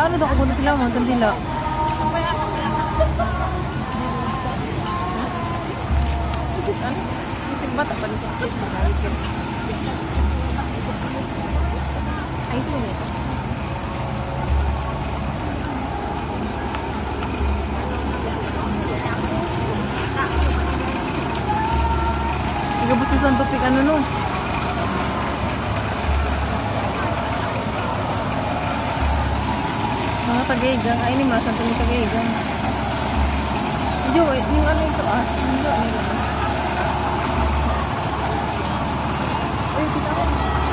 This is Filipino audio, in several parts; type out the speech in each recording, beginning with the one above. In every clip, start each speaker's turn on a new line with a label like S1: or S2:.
S1: ano daw kung sila mo tandila. Bata pa dito. Ay, ito nito. Igabos na sa tupik ano no? Mga Tagaigang. Ay, ni Masan itong Tagaigang. Hindi, yung ano ito ah. Hindi, ano ito. Ay, kita ko.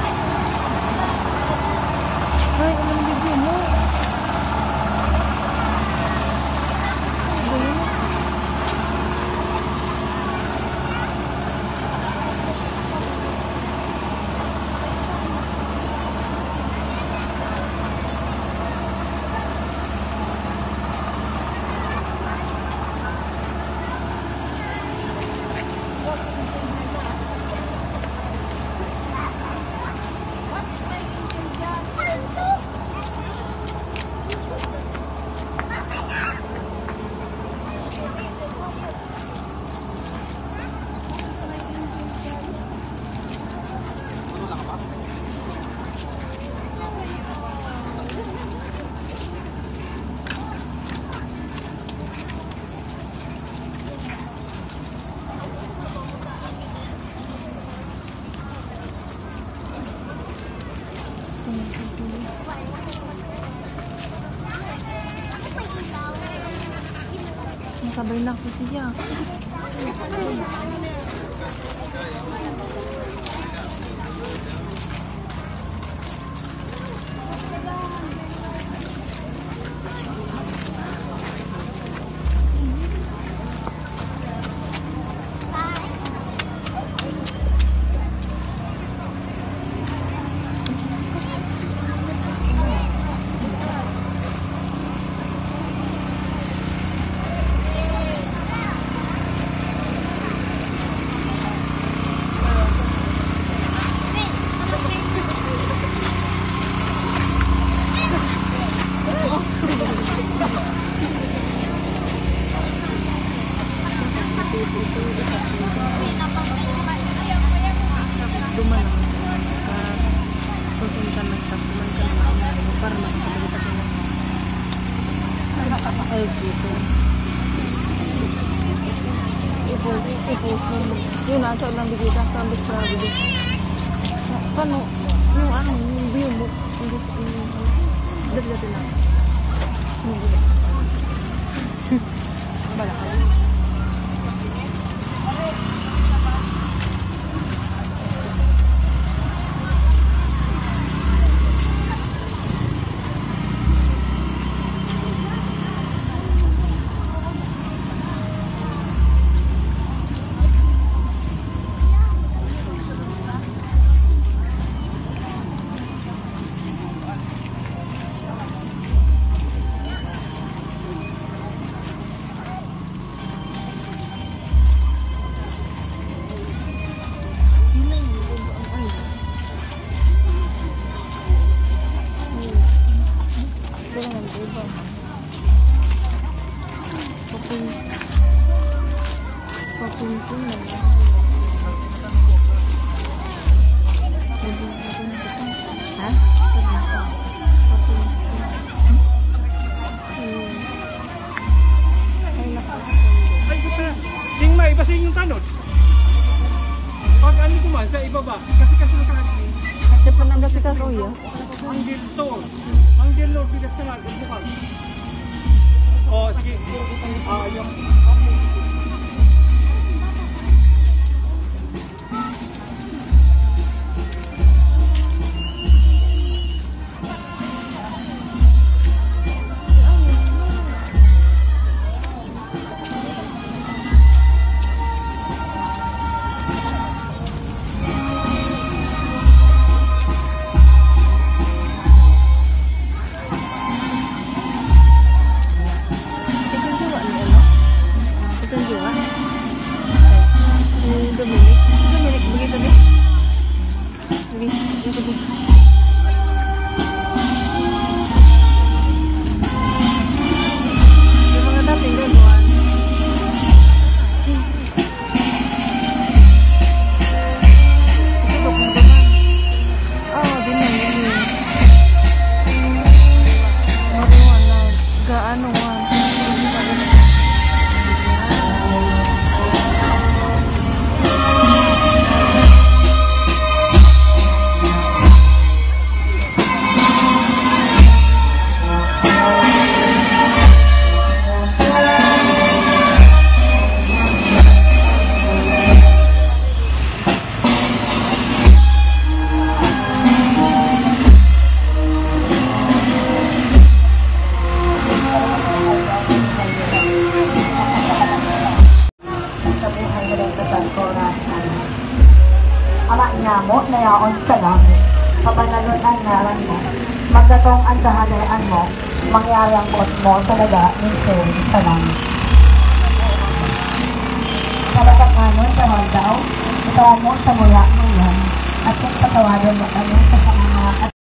S1: Ay, ano yung video mo? Ano yun? Nakabay na ako siya. Yun na, ito lang bigay ka sa ambit sa bigay. Paano, yung ano, yung view mo, yung dati lang. Bala ka lang.
S2: Ibasing yung tanod. Pag ano kuman sa ibaba, kasi nakalagay.
S1: Kasi pa nang kasi ka kuya.
S2: Manggil so. Manggil no bigat sa lahat bukan. Oh, sige. Yung
S3: mayaon sa langit. Kabanalon ang ngaran mo. Magdatong ang kahalayaan mo. Mangyari ang buot mo talaga ng sa langit. Talagang ngayon sa Hondaw, ito mo sa mula mo yan. At kung patawarin mo kami sa mga